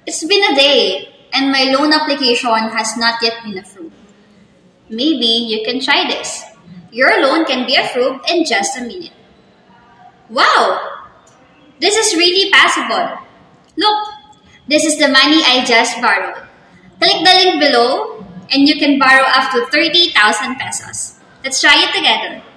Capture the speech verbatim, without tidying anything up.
It's been a day and my loan application has not yet been approved. Maybe you can try this. Your loan can be approved in just a minute. Wow! This is really possible. Look, this is the money I just borrowed. Click the link below and you can borrow up to thirty thousand pesos. Let's try it together.